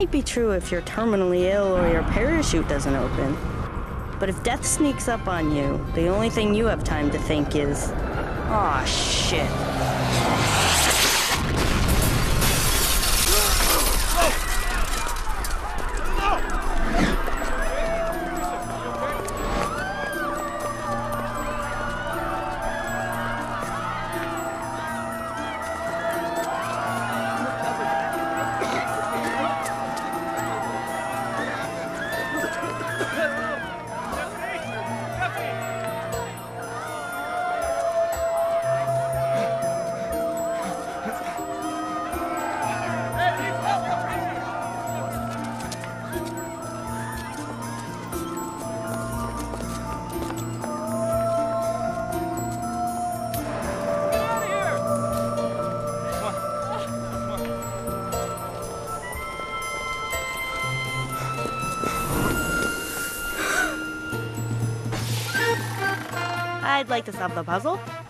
Might be true if you're terminally ill or your parachute doesn't open. But if death sneaks up on you, the only thing you have time to think is, aw, shit. I'd like to solve the puzzle.